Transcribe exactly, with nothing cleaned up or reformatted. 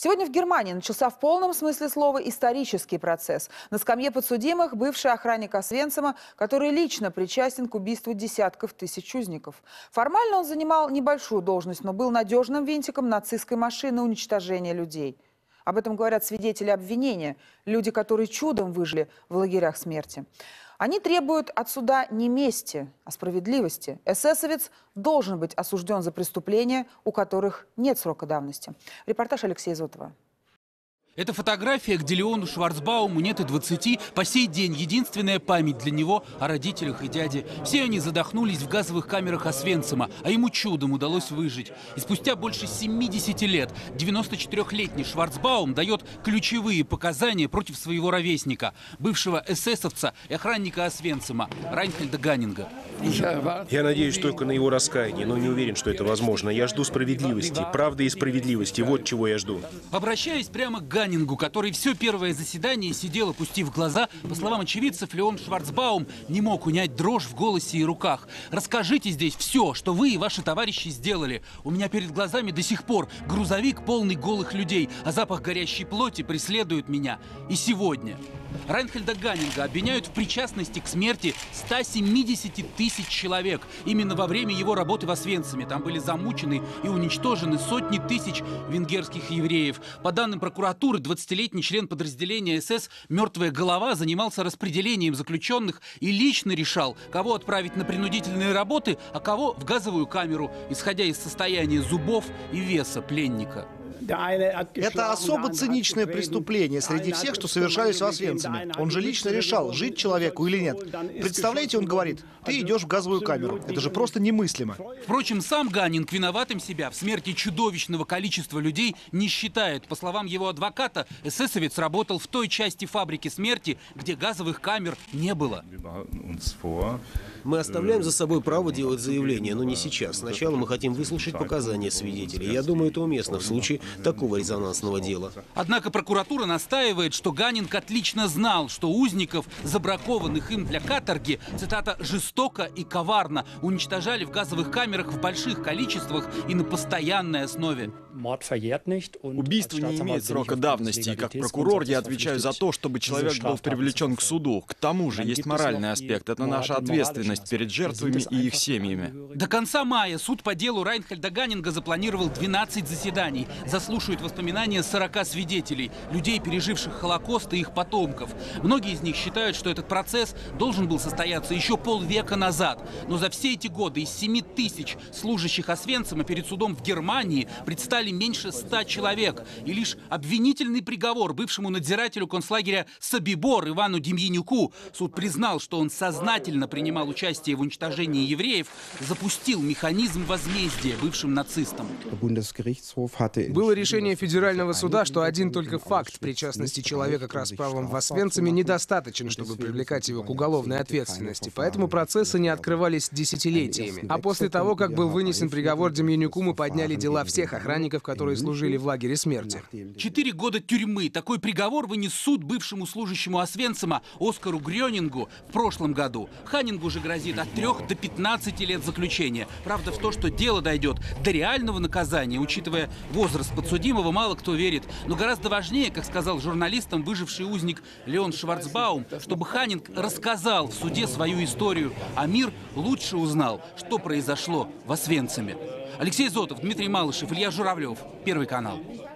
Сегодня в Германии начался в полном смысле слова исторический процесс. На скамье подсудимых бывший охранник Освенцима, который лично причастен к убийству десятков тысяч узников. Формально он занимал небольшую должность, но был надежным винтиком нацистской машины уничтожения людей. Об этом говорят свидетели обвинения, люди, которые чудом выжили в лагерях смерти. Они требуют от суда не мести, а справедливости. Эсэсовец должен быть осужден за преступления, у которых нет срока давности. Репортаж Алексея Зотова. Это фотография, где Леону Шварцбауму нет и двадцати, по сей день единственная память для него о родителях и дяде. Все они задохнулись в газовых камерах Освенцима, а ему чудом удалось выжить. И спустя больше семидесяти лет девяносточетырёхлетний Шварцбаум дает ключевые показания против своего ровесника, бывшего эсэсовца и охранника Освенцима Райнхельда Ганнинга. Я надеюсь только на его раскаяние, но не уверен, что это возможно. Я жду справедливости, правды и справедливости. Вот чего я жду. Обращаюсь прямо к Ганнингу, который все первое заседание сидел, опустив глаза. По словам очевидцев, Леон Шварцбаум не мог унять дрожь в голосе и руках. Расскажите здесь все, что вы и ваши товарищи сделали. У меня перед глазами до сих пор грузовик, полный голых людей, а запах горящей плоти преследует меня. И сегодня Райнхельда Ганнинга обвиняют в причастности к смерти ста семидесяти тысяч человек. Именно во время его работы в Освенциме там были замучены и уничтожены сотни тысяч венгерских евреев. По данным прокуратуры, двадцатилетний член подразделения СС «Мертвая голова» занимался распределением заключенных и лично решал, кого отправить на принудительные работы, а кого в газовую камеру, исходя из состояния зубов и веса пленника. Это особо циничное преступление среди всех, что совершались в Освенциме. Он же лично решал, жить человеку или нет. Представляете, он говорит, ты идешь в газовую камеру. Это же просто немыслимо. Впрочем, сам Ганнинг виноватым себя в смерти чудовищного количества людей не считает. По словам его адвоката, эсэсовец работал в той части фабрики смерти, где газовых камер не было. Мы оставляем за собой право делать заявление, но не сейчас. Сначала мы хотим выслушать показания свидетелей. Я думаю, это уместно в случае такого резонансного дела. Однако прокуратура настаивает, что Ганнинг отлично знал, что узников, забракованных им для каторги, цитата, «жестоко и коварно уничтожали в газовых камерах в больших количествах и на постоянной основе». Убийство не имеет срока давности, и как прокурор я отвечаю за то, чтобы человек был привлечен к суду. К тому же есть моральный аспект. Это наша ответственность перед жертвами и их семьями. До конца мая суд по делу Райнхельда Ганнинга запланировал двенадцать заседаний. Заслушают воспоминания сорока свидетелей, людей, переживших Холокост и их потомков. Многие из них считают, что этот процесс должен был состояться еще полвека назад. Но за все эти годы из семи тысяч служащих Освенцима перед судом в Германии предстали меньше ста человек. И лишь обвинительный приговор бывшему надзирателю концлагеря Собибор Ивану Демьянюку, суд признал, что он сознательно принимал участие в уничтожении евреев, запустил механизм возмездия бывшим нацистам. Было решение федерального суда, что один только факт причастности человека к расправам в Освенциме недостаточен, чтобы привлекать его к уголовной ответственности. Поэтому процессы не открывались десятилетиями. А после того, как был вынесен приговор Демьянюку, мы подняли дела всех охранников, которые служили в лагере смерти. Четыре года тюрьмы. Такой приговор вынес суд бывшему служащему Освенцима Оскару Грёнингу в прошлом году. Ганнингу же грозит от трех до пятнадцати лет заключения. Правда, в то, что дело дойдет до реального наказания, учитывая возраст подсудимого, мало кто верит. Но гораздо важнее, как сказал журналистам выживший узник Леон Шварцбаум, чтобы Ганнинг рассказал в суде свою историю, а мир лучше узнал, что произошло в Освенциме. Алексей Зотов, Дмитрий Малышев, Илья Журавлев. Первый канал.